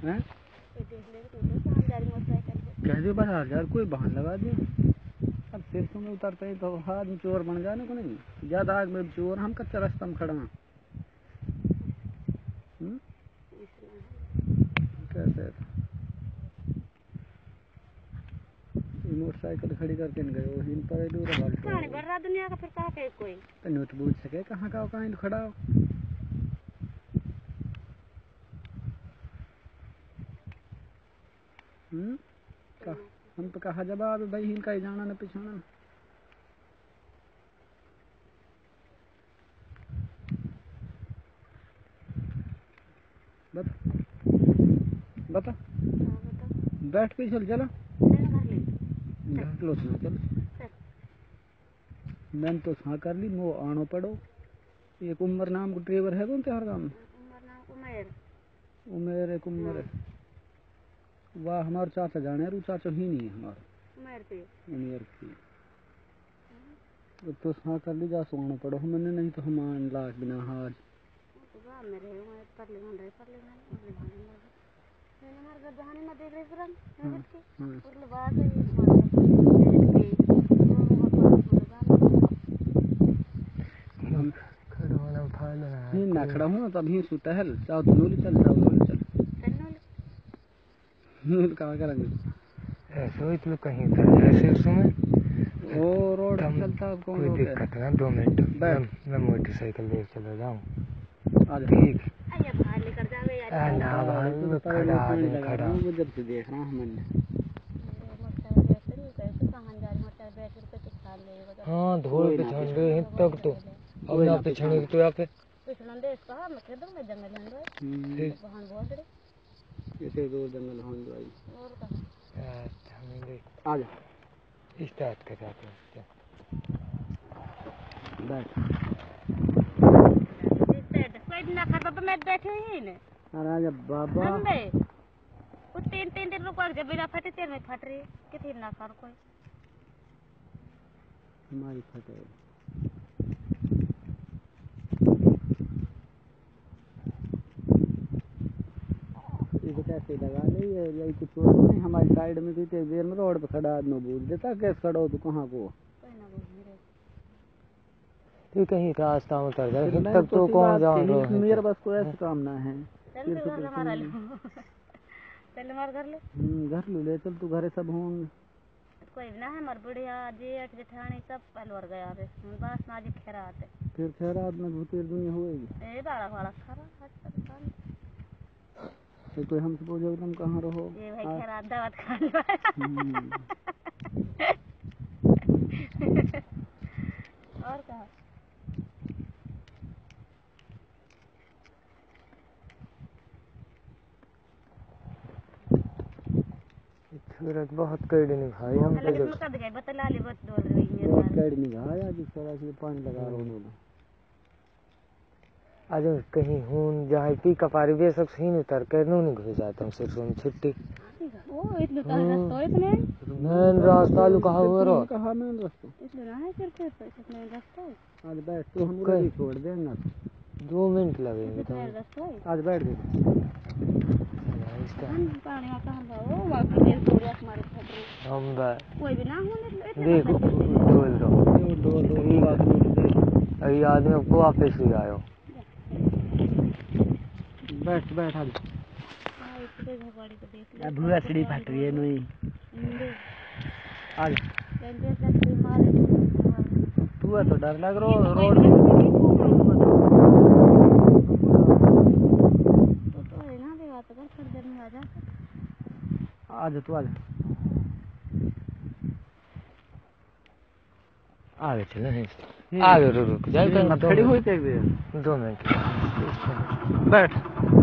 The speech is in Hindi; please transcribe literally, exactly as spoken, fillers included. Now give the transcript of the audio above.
हैं कह दे बस हजार कोई बहाना लगा दे। अब सिर में उतरते ही तो आदमी चोर बन जाने को नहीं ज्यादा आग में चोर हम कच्चा रास्ता में खड़ा कैसे मोटरसाइकिल खड़ी करके गए वो हिल पर दूर पानी भर रहा दुनिया का फिर कहाँ के कोई तो नोट पूछ सके कहाँ का कहाँ खड़ा हो। हम्म हम तो कहा जवाब भाई हिल का ही जाना न पिछाना बता बता बैठ के चल चला घर लो सुना चल मैंने तो हाँ कर ली वो आनो पड़ो एक उमर नाम को ड्राइवर है कौन त्यार काम उमेर उमेर एक उमर है वाह हमारे चाचा जाने रू चाचा ही नहीं है हमारा उमेर पे उमेर की तो हाँ कर ली जा सोना पड़ो मैंने नहीं तो हम लाख बिना हाज में रहे मैं पर ले रहे पर ले मैंने मार कर बहाने में देख रहे पुरन और लबास है हम खड़ा होना फायदा नहीं ना खड़ा हूं तभी सुता है चाहो तो नूल चल जाओ नूल चल नूल कहां करेंगे ऐसे ही तो कहीं कर ऐसे उसमें वो रोड चलता कौन कोई दिक्कत ना दो मिनट मैं मोटरसाइकिल ले चला जाऊं ठीक अरे बाहर लेकर जावे यार ना बाहर तो खड़ा आदमी खड़ा वो जब से देख रहा हूं मैंने हां धूल बिछान गए तक तो अब ना पिछने तो यहां पे पिछने देश कहां मैं खेदों में जंगल में रहे वहां बहुत रे ऐसे दो जंगल हों भाई और कहां हमें देख आ जा स्टार्ट कर जाते हैं बैठ ना खा तो मैं बैठे ही ने अरे बाबा हमबे वो तीन तीन दिन रुक जब बिना फटे तेल में फट रही कितनी ना कर कोई हमारी फटे ये कैसे लगा ले ये यही कुछ और नहीं हमारी साइड में भी तो देर में रोड पे खड़ा आदमी बोल देता कैसे खड़ा हो तू कहां को तू कहीं रास्ता में उतर जाए तब तो कौन जान रहा है मेरे बस को ऐसा काम ना है चल तो घर हमारा ले चल मार घर ले हम घर ले चल तू घरे सब होंगे कोई ना है मर बढ़िया जेठ जेठानी सब पहलवर गया रे बस ना जी खैरात है फिर खैरात में भूतेर दुनिया होएगी ए बड़ा बड़ा खरा परेशान तो कोई हमसे पूछो तुम कहां रहो ये भाई खैरात दावत खा लो और कहां सूरज बहुत कड़ी निभाई हम तो जो कद गए बतला ले बत डोल रही है बहुत कड़ी निभाई आज इस तरह से पानी लगा रहा हूं आज कहीं हूं जहां पी कपारी वे सब सीन उतर कर नो नहीं घुस जाता हूं सिर्फ हम छुट्टी ओ इतने का रास्ता इतने मैं रास्ता लुका हुआ रो कहां में रास्ता इतने ना है सिर्फ इतने रास्ता आज बैठ तो हम उधर ही छोड़ देंगे दो मिनट लगेंगे तो आज बैठ गए पानी में कहां जाओ वापस तेल पूरा हमारे खतरे हम कोई भी ना होने देखो डोल दो डोल दो अभी आदमी को वापस ही आयो बैठ बैठ आ इतने झगड़ी को देख ले भूआ सीढ़ी फट रही है नहीं आज रेलवे से मारे तू तो डर लग रो रोड आज तू आज आगे चले नहीं आगे रुक रुक जाए खड़ी हुई थे दो मिनट बैठ